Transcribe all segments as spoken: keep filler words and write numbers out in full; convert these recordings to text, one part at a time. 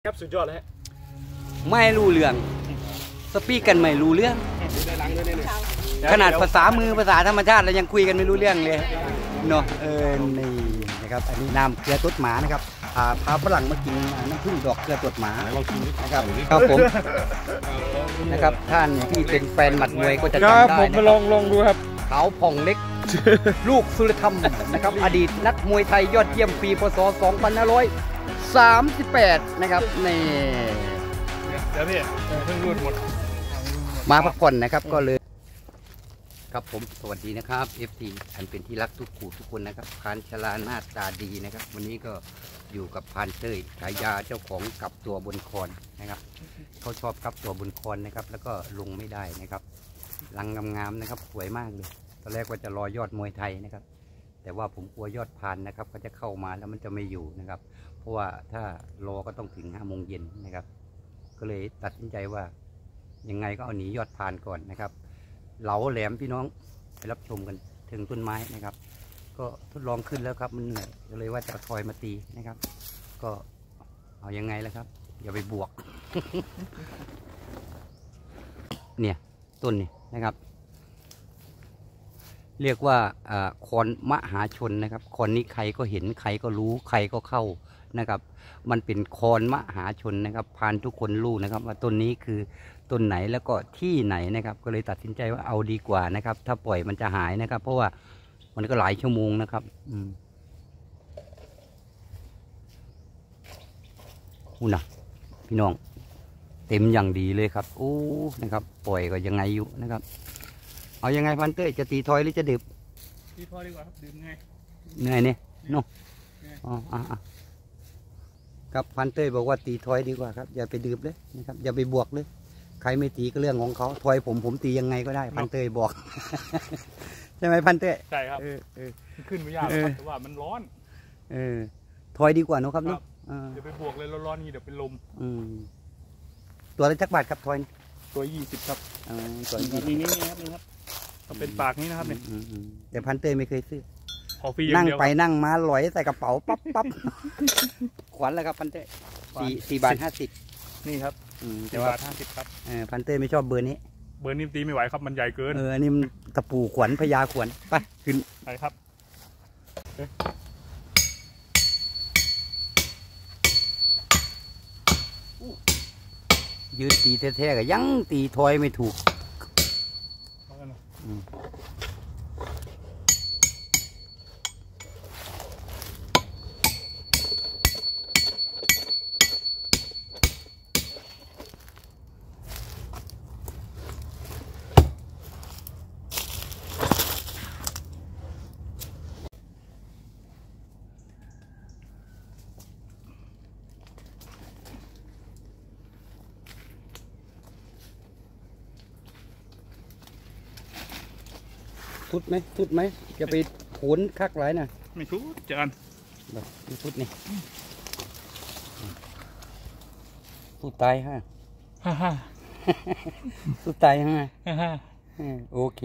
ครับสุดยอดเลยฮะไม่รู้เรื่องสปีกกันไม่รู้เรื่องขนาดภาษามือภาษาธรรมชาติเรายังคุยกันไม่รู้เรื่องเลยเนาะเออนี่นะครับอันนี้น้ำเกลือตุ๊ดหมานะครับพาพาฝรั่งมากินน้ำผึ้งดอกเกลือตุ๊ดหมานะครับครับผมนะครับท่านที่เป็นแฟนหมัดมวยก็จะจำได้นะครับผมมาลองลองดูครับเขาผ่องเล็กลูกสุรธรรมนะครับอดีตนักมวยไทยยอดเยี่ยมปีพศสองพันห้าร้อยสามสิบแปดนะครับนี่เดี๋ยวพี่เพิ่งรูดหมดมาพักผ่อนนะครับก็เลยครับผมสวัสดีนะครับ เอฟ ซี อันเป็นที่รักทุกคู่ทุกคนนะครับพานชลาหน้าตาดีนะครับวันนี้ก็อยู่กับพานเต้ยฉายาเจ้าของกับตัวบนคอนนะครับเขาชอบกับตัวบนคอนนะครับแล้วก็ลงไม่ได้นะครับลังงามๆนะครับสวยมากเลยตอนแรกว่าจะรอยอดมวยไทยนะครับแต่ว่าผมกลัวยอดพานนะครับเขาจะเข้ามาแล้วมันจะไม่อยู่นะครับเพราะว่าถ้ารอก็ต้องถึงห้าโมงเย็นนะครับก็เลยตัดสินใจว่ายังไงก็เอาหนียอดพานก่อนนะครับเหลาแหลมพี่น้องไปรับชมกันถึงต้นไม้นะครับก็ทดลองขึ้นแล้วครับมันเหนื่อยก็เลยว่าจะคอยมาตีนะครับก็เอายังไงแล้วครับอย่าไปบวก เนี่ยต้นนี่นะครับเรียกว่าคอนมหาชนนะครับคอนนี้ใครก็เห็นใครก็รู้ใครก็เข้านะครับมันเป็นคอนมหาชนนะครับพานทุกคนรู้นะครับว่าต้นนี้คือต้นไหนแล้วก็ที่ไหนนะครับก็เลยตัดสินใจว่าเอาดีกว่านะครับถ้าปล่อยมันจะหายนะครับเพราะว่ามันก็หลายชั่วโมงนะครับอืมอู้นะพี่น้องเต็มอย่างดีเลยครับโอ้นะครับปล่อยก็ยังไงอยู่นะครับเอายังไงพันเต้ยจะตีทอยหรือจะดื่มตีทอยดีกว่าครับดื่มไงเหนื่อยเนี่ยโน่อ๋ออ่ะครับพันเต้ยบอกว่าตีทอยดีกว่าครับอย่าไปดื่มเลยนะครับอย่าไปบวกเลยใครไม่ตีก็เรื่องของเขาทอยผมผมตียังไงก็ได้พันเต้ยบอก ใช่ไหมพันเต้ยใช่ครับเออเออขึ้นไม่ยากครับแต่ว่ามันร้อนเออทอยดีกว่าเนอะครับเนาะเดี๋ยวไปบวกเลยร้อนๆนี่เดี๋ยวเป็นลมอืมตัวละจักบาทครับทอยตัวยี่สิบครับอ่าตัวนี้นี่นี่ครับนี่ครับเป็นปากนี้นะครับเนี่ยแต่พันเต้ยไม่เคยซื้อนั่งไปนั่งมาลอยใส่กระเป๋าปั๊บปั๊บขวัญแล้วครับพันเต้ยสี่สี่บาทห้าสิบนี่ครับแต่ว่าห้าสิบครับพันเต้ยไม่ชอบเบอร์นี้เบอร์นี้ตีไม่ไหวครับมันใหญ่เกินเอออันนี้มันตะปูขวัญพญาขวัญไปขึ้นไปครับยืนตีแท้ๆกับยังตีทอยไม่ถูกทุดไหมทุดไหมจะไปโขนคักไรน่ะไม่ทุดจานแบบทุดนี่ทุดตายฮะฮ่าฮ่าทุดตายฮะฮ่าฮ่าโอเค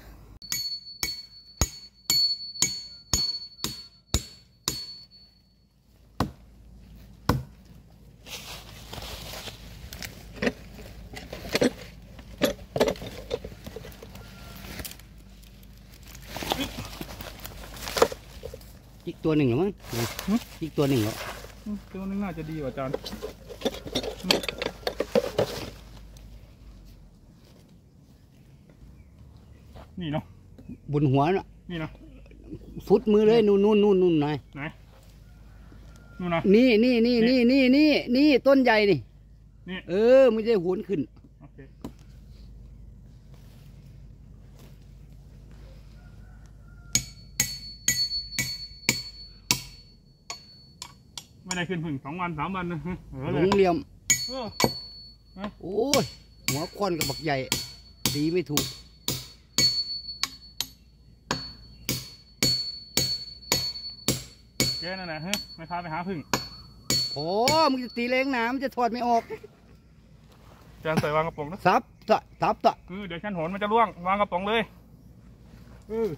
อีกตัวหนึ่งหรือมั้งอีกตัวหนึ่งเหรอตัวนึงน่าจะดีกว่าจานนี่เนาะบนหัวเนาะนี่เนาะฟุตมือเลยนู่นนู่นนู่นนู่นไหนไหนนู่นนะนี่นี่นี่นี่นี่นี่นี่ต้นใหญ่นี่เออมันจะหุนขึ้นไม่ได้ขึ้นพึ่งสองวันสามวันนะหลงเหลี่ยมโอ้ยหัวควันกับบักใหญ่ดีไม่ถูกเจ๊นั่นแหละฮะไม่พาไปหาพึ่งโอ้มึงจะตีเล้งน้ำจะถอดไม่ออกจานใส่วางกระป๋องนะซับตะซับตะเดี๋ยวชั้นโหนมันจะร่วงวางกระป๋องเลยเออ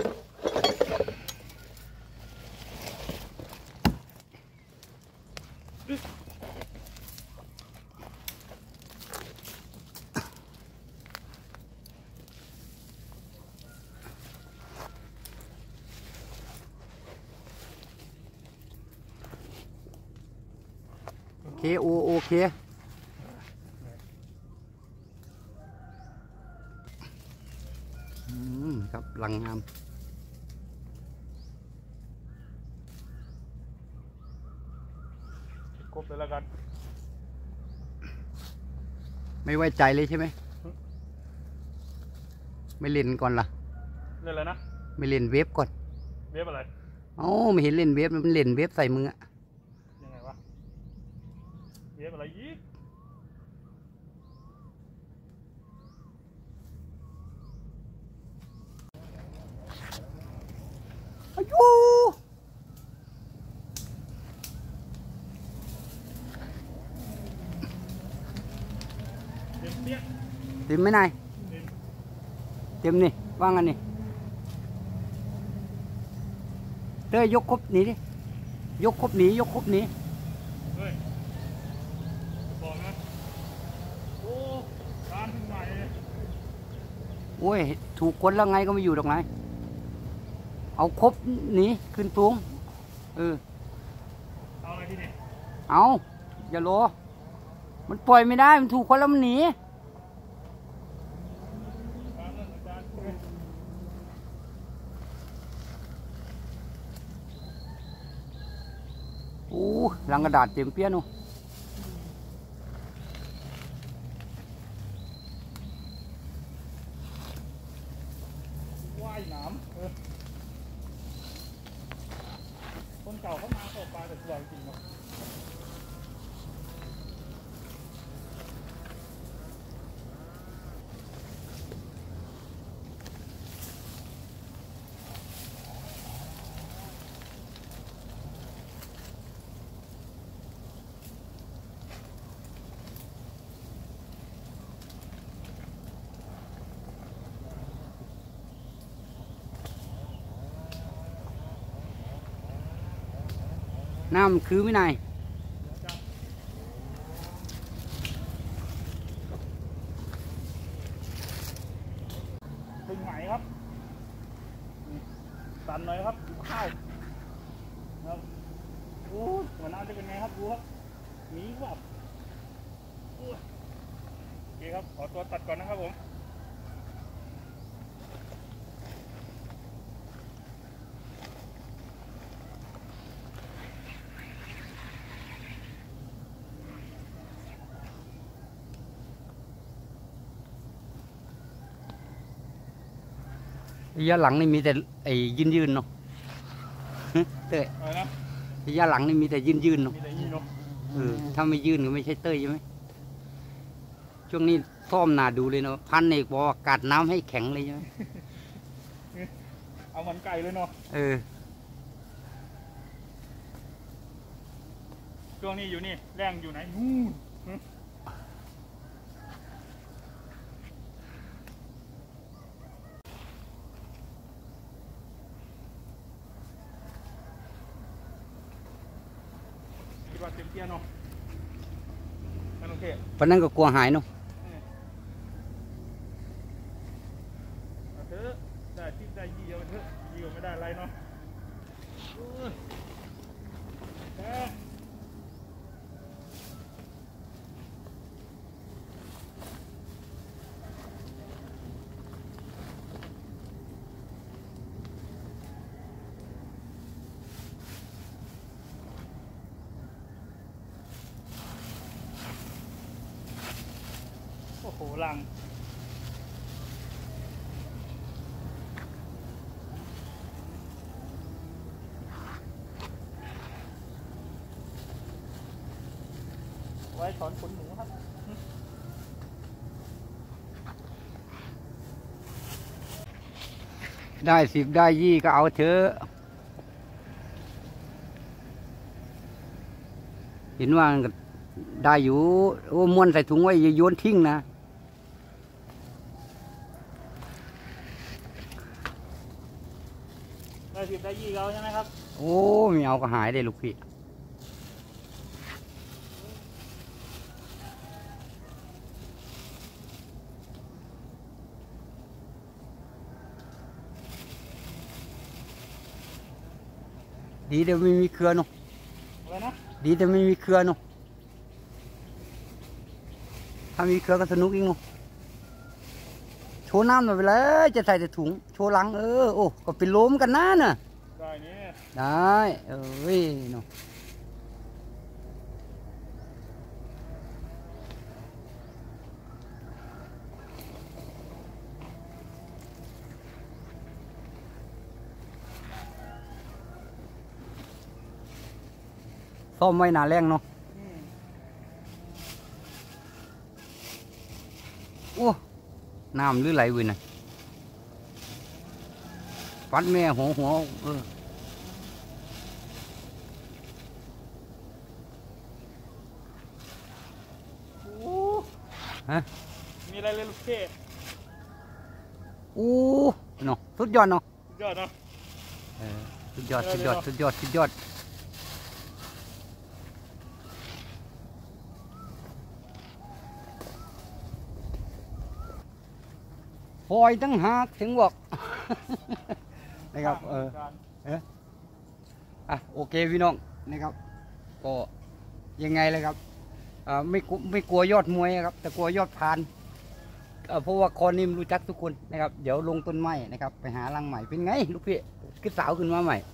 อโอเคโอโอเคอืมครับลังงามครบเลยแล้วกันไม่ไว้ใจเลยใช่ไหมไม่เล่นก่อนล่ะเล่นอะไรนะไม่เล่นเว็บก่อนเว็บอะไรเอ้าไม่เห็นเล่นเว็บมันเล่นเว็บใส่มืออะยังไงวะเว็บอะไรอีกอายุเต็มเปี้ยเต็มไหมนายเต็มนี่ว่างอันนี้เต้ยยกครบหนีดิยกครบหนียกครบหนีเฮ้ยบอกนะโอ้ร้านใหม่โอ้ยถูกคนแล้วไงก็ไม่อยู่ตรงไหนเอาครบหนีขึ้นสูงเออเอาอะไรที่นี่เอาอย่ารอมันปล่อยไม่ได้มันถูกคนแล้วมันหนีโอ้ลังกระดาษเต็มเปี้ยนูว่ายน้ำเออคนเก่าเขามาตกปลาแต่สวยจริงเนาะน้ำคือไม่นายเป็นไหมครับตันหน่อยครับข้าวครับโอ้หัวหน้าจะเป็นไงครับดูครับหนีวับโอเคครับขอตัวตัดก่อนนะครับผมระยะหลังนี่มีแต่ไอ้ยืนยืนเนาะเต้ยระยะหลังนี่มีแต่ยืนยืนเนาะเออถ้าไม่ยืนก็ไม่ใช่เต้ยใช่ไหมช่วงนี้ซ่อมนาดูเลยเนาะพันเอกบอกกัดน้ำให้แข็งเลยใช่ไหมเอาเหมือนไก่เลยเนาะเออช่วงนี้อยู่นี่แรงอยู่ไหนนู่นคิดว่าเต็มเตี้ยเนาะโอเคปนนั้นก็กลัวหายเนาะเถอะได้ที่ได้ยี่เดียวเถอะยี่ก็ไม่ได้อะไรเนาะโอ้โหลังไว้ถอนขนหนูครับได้สิบได้ยี่ก็เอาเถอะเห็นว่าได้อยู่โอ้ม้วนใส่ถุงไว้อย่าโยนทิ้งนะได้สิบได้ยี่เอาใช่ไหมครับโอ้ไม่เอาก็หายเลยลูกพี่ดีแต่ไม่มีเครือเนาะอะไรนะดีแต่ไม่มีเครือเนาะถ้ามีเครือก็สนุกอีกเนาะโชว์น้ำหน่อยไปเลยจะใส่แต่ถุงโชว์หลังเออโอ้ก็เป็นลมกันนะน่ะได้นี่ได้เอ้ยเนาะซ่อมไว้หนาแรงเนาะอืมโอ้น้ำหรือไหลเว้ยน่ะฟัดแม่หัวหัวเออโอ้ฮะมีอะไรเลยลูกเท่อู้เนาะสุดยอดเนาะสุดยอดเนาะเออสุดยอดสุดยอดสุดยอดสุดยอดปล่อยตั้งหากถึงบอก นะครับเออเอออ่ะโอเคพี่น้องนะครับก็ยังไงเลยครับอ่าไม่กลัวไม่กลัวยอดมวยครับแต่กลัวยอดพานเอ่อเพราะว่าคอนิ่มรู้จักทุกคนนะครับเดี๋ยวลงต้นไม้นะครับไปหารังใหม่เป็นไงลูกพี่ขึ้นสาวขึ้นมาใหม่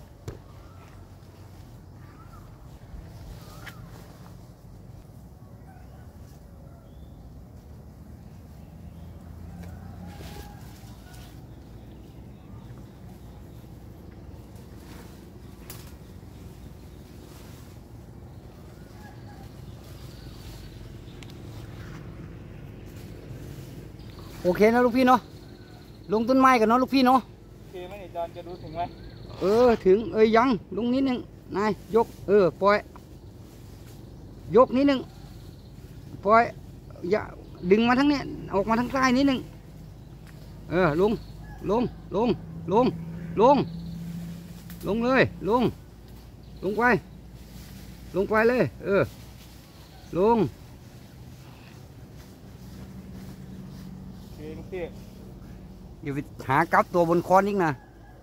โอเคนะลูกพี่เนาะลงต้นไม้กันเนาะลูกพี่เนาะโอเคไหมเนี่ยจานจะดูถึงไหมเออถึงเอ้ยยังลงนิดนึงนายยกเออปล่อยยกนิดนึงปล่อยอย่าดึงมาทั้งเนี้ยออกมาทั้งใต้นิดนึงเออลงลงลงลงลงลงเลยลงลงไปลงไปเลยเออลงโอเคลูกเท่อย่าไปหากลับตัวบนคอนอีกนะ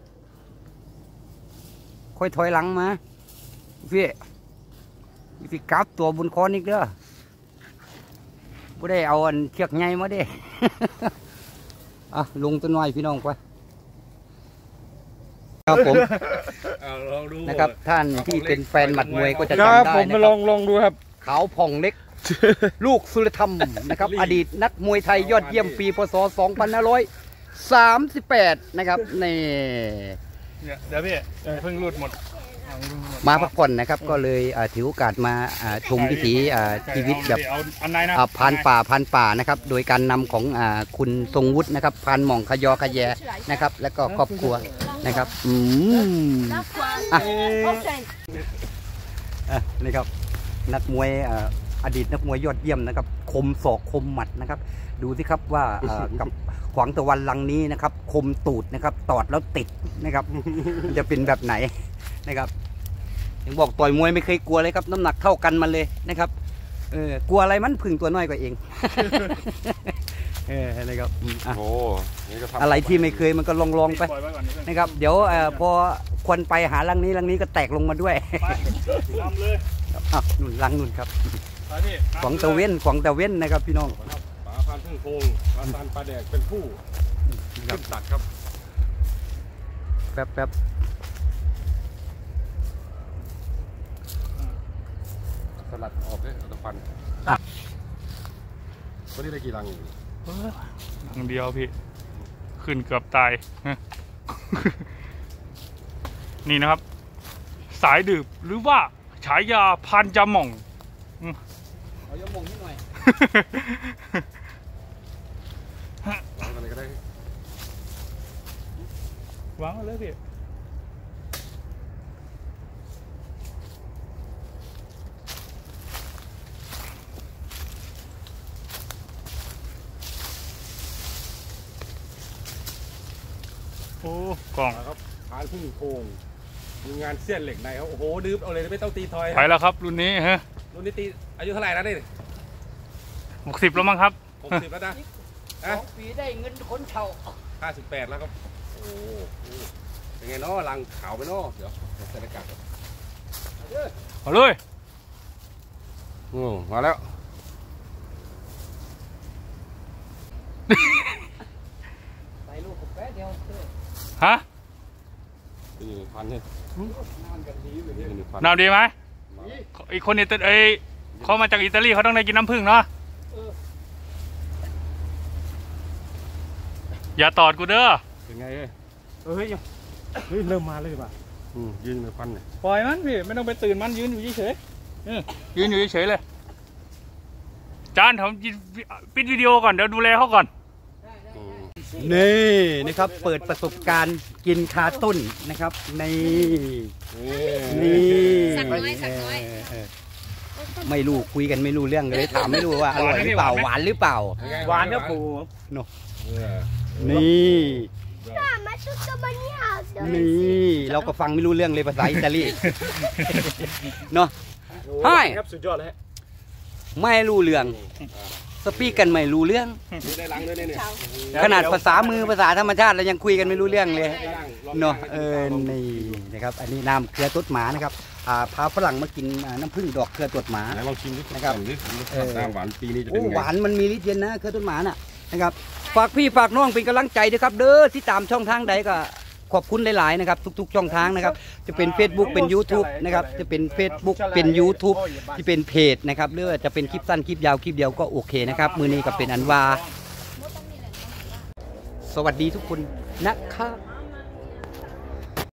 ค่อยถอยหลังมาพี่อย่าไปกลับตัวบนคอนอีกเด้อไม่ได้เอาอันเชือกใหญ่มาเด้ อ่ะลงต้นไม้พี่น้องไปครับผมเอาลองดูนะครับท่านที่เป็นแฟนหมัดมวยก็จะครับจำได้ผมนะมาคลรัอบ งลองดูครับขาวผ่องเล็ก ลูกสุรธรรมนะครับอดีตนักมวยไทยยอดเยี่ยมปีพศสองพันห้าร้อยสามสิบแปดนะครับในเนี่ยเดี๋ยวพี่เดี๋ยวเพิ่งรูดหมดเอารูดหดมาพักผ่อนนะครับก็เลยอ่าถือโอกาสมาอ่าชมวิถีอ่าชีวิตแบบเอาอันไหนนะอ่าพานป่าพานป่านะครับโดยการนำของอ่าคุณทรงวุฒินะครับพานหม่องขยอขยแยนะครับแล้วก็ครอบครัวนะครับอืมอ่ะอ่ะนี่ครับนักมวยอ่าอดีตนักมวยยอดเยี่ยมนะครับคมศอกคมหมัดนะครับดูสิครับว่าอ่ากับขวางตะวันลังนี้นะครับคมตูดนะครับตอดแล้วติดนะครับ มันจะเป็นแบบไหนนะครับยังบอกต่อยมวยไม่เคยกลัวเลยครับน้ำหนักเท่ากันมาเลยนะครับเออกลัวอะไรมันพึ่งตัวน้อยกว่าเอง เออนะครับอืมอ่ะโอ้นี่ก็ทำอะไรที่ไม่เคยมันก็ลองลองๆไปปล่อยไว้ก่อนนิดนึงนะครับเดี๋ยวเอ่อพอควันไปหาลังนี้ลังนี้ก็แตกลงมาด้วยไปทำเลยอ่ะนุ่นลังนุ่นครับไปพี่ขวางตะเว้นขวางตะเว้นนะครับพี่น้องครับปลาพันธุ์พึ่งโพงปลาซันปลาแดกเป็นผู้ครัขึ้บนตัดครับแป๊บแป๊บสลัดออกเลยเอาแตะฟันวันนี้ได้กี่รังอยู่อันเดียวพี่ ขึ้นเกือบตาย นี่นะครับ สายดื่มหรือว่าฉายาพานจาหม่องเอายมงนิดหน่อยวางกันเลยก็ได้วางไว้เลยพี่ โอ้กล่องครับพานพึ่งโพงมีงานเสี้ยนเหล็กในครับโอ้โหดื้อเอาเลยไม่ต้องตีทอยไปแล้วครับรุ่นนี้ฮะรุ่นนี้ตีอายุเท่าไหร่แล้วนี่หกสิบแล้วมั้งครับหกสิบแล้วนะสองปีได้เงินคนเช่าห้าสิบแปดแล้วครับโอ้โหเป็นไงเนาะรังขาวไปเนาะเดี๋ยวใส่หน้ากากก่อนเอาเลยโอ้มาแล้วใส่ลูกกับแป๊ะเดียวเด้อฮะนี่พันเนี่ยน้ำกันดีอยู่เนี่ยนี่พันน้ำดีไหมอีกคนอิตาลีเขามาจากอิตาลีเขาต้องได้กินน้ำผึ้งเนาะอย่าตอดกูเด้อเป็นไงเอ้ยเฮ้ยเฮ้ยเริ่มมาเลยป่ะอืมยืนในพันเนี่ยปล่อยมันพี่ไม่ต้องไปตื่นมันยืนอยู่เฉยๆยืนอยู่เฉยๆเลยจานผมปิดวิดีโอก่อนเดี๋ยวดูแลเขาก่อนอืมนี่นะครับเปิดประสบการณ์กินคาต้นนะครับในนี่นี่สักน้อยสักน้อยเเออไม่รู้คุยกันไม่รู้เรื่องเลยถามไม่รู้ว่าอร่อยหรือเปล่าหวานหรือเปล่าหวานนะปูเออนี่มาชุดตัวนี้ค่ะนี่เราก็ฟังไม่รู้เรื่องเลยภาษาอิตาลีเนาะ ใช่ครับสุดยอดเลยฮะไม่รู้เรื่องสปีกกันไม่รู้เรื่องดูได้หลังด้วยเนี่ยขนาดภาษามือภาษาธรรมชาติเรายังคุยกันไม่รู้เรื่องเลยได้หลังลองเนาะได้เออนี่นะครับอันนี้น้ำเครือตดหมานะครับอ่าพาฝรั่งมากินอ่าน้ำผึ้งดอกเครือตดหมาไหนลองชิมดินะครับลองดิเออน้ำหวานปีนี้จะเป็โอ้นไงหวานมันมีฤทธิ์เย็นนะเครือต้นหมาน่ะนะครับฝากพี่ฝากน้องเป็นกำลังใจด้วยครับเด้อที่ตามช่องทางใดก็ขอบคุณหลายๆนะครับทุกๆช่องทางนะครับจะเป็น Facebook เป็น YouTube นะครับจะเป็น Facebook เป็น YouTube ที่เป็นเพจนะครับหรือว่าจะเป็นคลิปสั้นคลิปยาวคลิปเดียวก็โอเคนะครับมือนี้ก็เป็นอันว่าสวัสดีทุกคนนะครับ